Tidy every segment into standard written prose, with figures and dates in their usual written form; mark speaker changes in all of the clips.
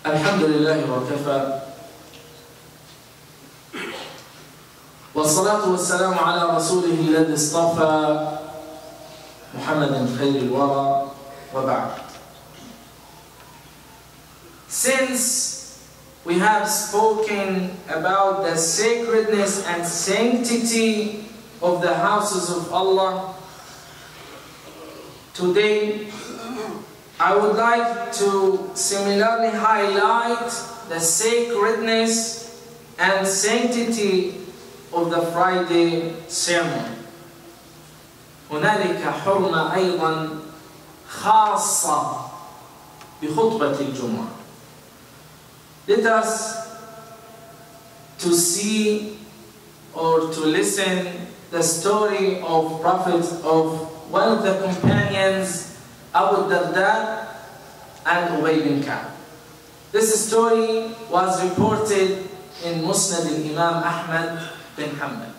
Speaker 1: الحمد لله وكفى والصلاة والسلام على رسوله الذي اصطفى محمد خير الورى وبعد. Since we have spoken about the sacredness and sanctity of the houses of Allah, today I would like to similarly highlight the sacredness and sanctity of the Friday sermon. هنالك حرمة أيضا خاصة بخطبة الجمعة. Let us to see or to listen the story of one of the companions, Abu Darda and Ubay bin Ka'b. This story was reported in Musnad al-Imam Ahmad bin Hanbal.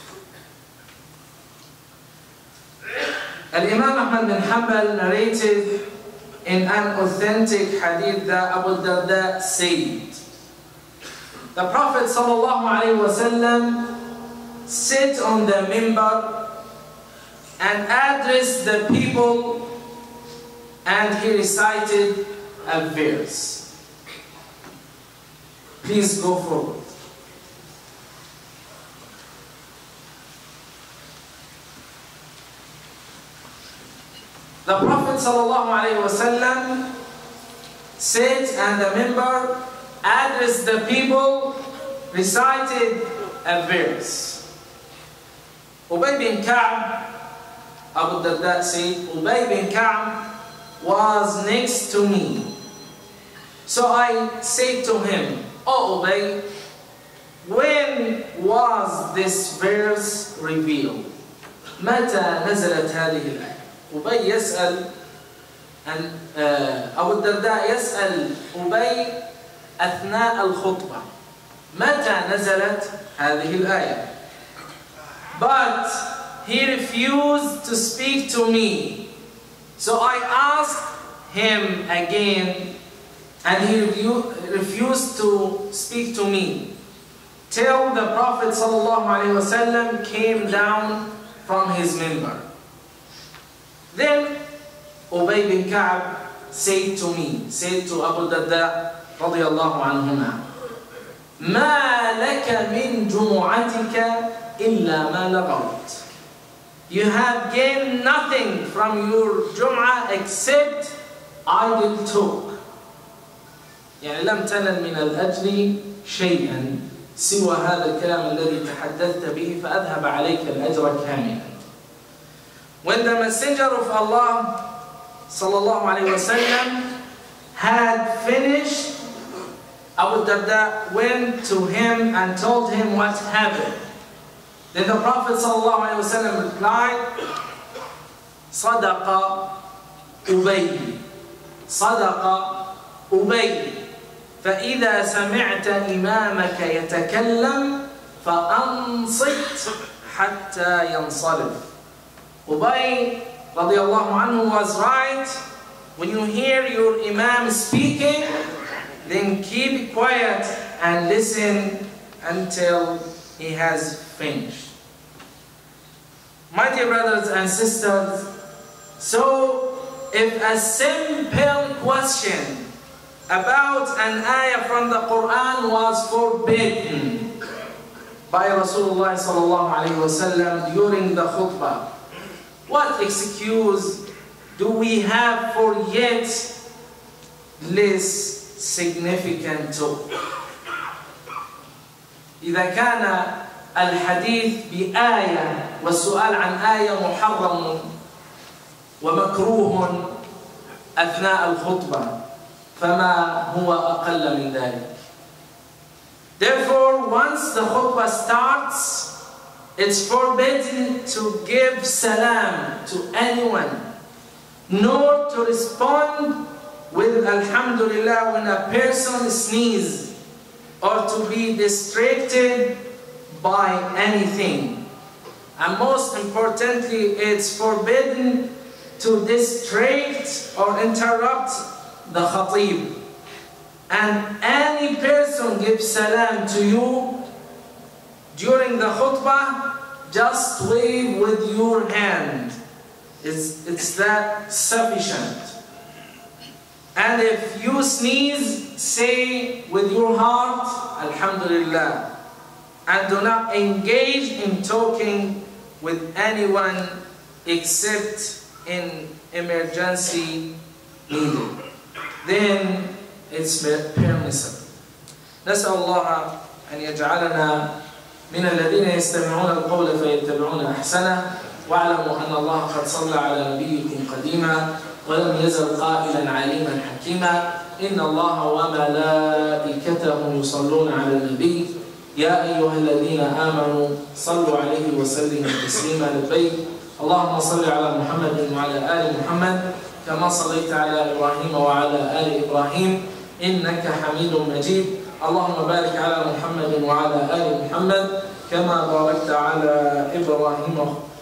Speaker 1: Al-Imam Ahmad bin Hanbal narrated in an authentic hadith that Abu Darda said, the Prophet ﷺ sat on the minbar and addressed the people, and he recited a verse. Please go forward. The Prophet ﷺ sat and the minbar, addressed the people, recited a verse. Ubay bin Ka'b, Abu Darda said, Ubay bin Ka'b was next to me. So I said to him, "Oh Ubay, when was this verse revealed? متى نزلت هذه الآية?" أبي يسأل أبو الدرداء يسأل أبي أثناء الخطبة متى نزلت هذه الآية. But he refused to speak to me. So I asked him again, and he refused to speak to me till the Prophet ﷺ came down from his minbar. Then Ubay bin Ka'b said to Abu Darda radiyallahu anhuma, مَا لَكَ مِنْ جُمُعَتِكَ إِلَّا مَا لَغَوْتَ. You have gained nothing from your Jum'ah except idle talk. يعني لم تنل من الأجر شيئا سوى هذا الكلام الذي تحدثت به فأذهب عليك الأجر كاملا. When the Messenger of Allah sallallahu alaihi wasallam had finished, Abu Darda went to him and told him what happened. Then the Prophet sallallahu alaihi wasallam replied, صدق أبي صدق أبي فإذا سمعت إمامك يتكلم فأنصت حتى ينصرف. Ubay radiyallahu anhu was right. When you hear your Imam speaking, then keep quiet and listen until he has finished. My dear brothers and sisters, so if a simple question about an ayah from the Quran was forbidden by Rasulullah sallallahu alaihi wasallam during the khutbah, what excuse do we have for yet less significant talk? إذا كان الحديث بآية والسؤال عن آية محرم ومكروه أثناء الخطبة فما هو أقل من ذلك. Therefore, once the khutbah starts, it's forbidden to give salam to anyone, nor to respond with Alhamdulillah when a person sneezes, or to be distracted by anything. And most importantly, it's forbidden to distract or interrupt the khatib. and any person gives salam to you during the khutbah, just wave with your hand. It's that sufficient. And if you sneeze, say with your heart, Alhamdulillah. And do not engage in talking with anyone except in emergency needed. Then it's permissible. نسأل الله أن يجعلنا من الذين يستمعون القول فيتبعون أحسنه. واعلموا أن الله قد صلى على نبيكم قديما ولم يزل قائلا عليما حكيما. إن الله وملائكته يصلون على النبي يا أيها الذين آمنوا صلوا عليه وسلموا تسليما. لبيك اللهم صل على محمد وعلى آل محمد كما صليت على إبراهيم وعلى آل إبراهيم إنك حميد مجيد. اللهم بارك على محمد وعلى آل محمد كما باركت على إبراهيم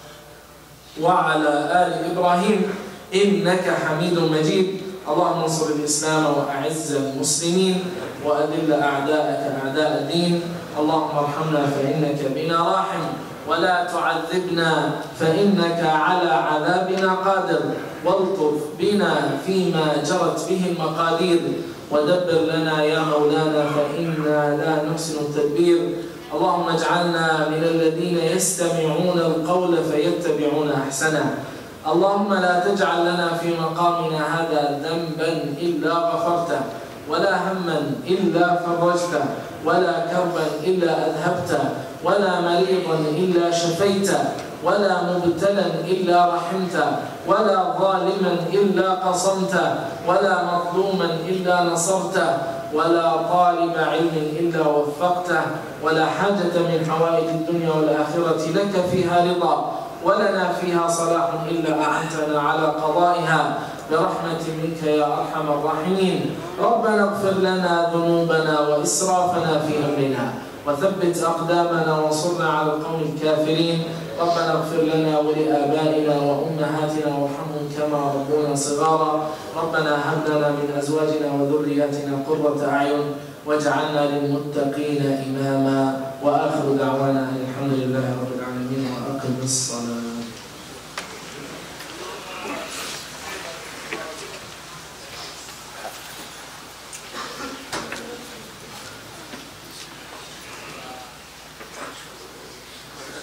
Speaker 1: وعلى آل إبراهيم إنك حميد مجيد. اللهم انصر الإسلام وأعز المسلمين وأذل أعداءك أعداء الدين. اللهم ارحمنا فإنك بنا راحم ولا تعذبنا فإنك على عذابنا قادر. والطف بنا فيما جرت به المقادير ودبر لنا يا مولانا فإنا لا نحسن التدبير. اللهم اجعلنا من الذين يستمعون القول فيتبعون أحسنه. اللهم لا تجعل لنا في مقامنا هذا ذنبا إلا غفرته ولا هما إلا فرجته ولا كربا إلا أذهبته ولا مريضا إلا شفيته ولا مبتلا إلا رحمته ولا ظالما إلا قصمته ولا مظلوما إلا نصرته ولا طالب علم إلا وفقته ولا حاجة من حوائج الدنيا والآخرة لك فيها رضا ولنا فيها صلاح إلا أعنتنا على قضائها برحمة منك يا أرحم الراحمين. ربنا اغفر لنا ذنوبنا وإسرافنا في أمرنا وثبت أقدامنا وانصرنا على القوم الكافرين. ربنا اغفر لنا ولآبائنا وأمهاتنا وارحمهم كما ربونا صغارا. ربنا هب لنا من أزواجنا وذرياتنا قرة أعين واجعلنا للمتقين إماما. وآخر دعوانا أن الحمد لله رب العالمين وأقم الصلاة.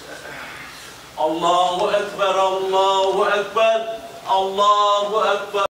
Speaker 2: الله أكبر الله أكبر الله أكبر.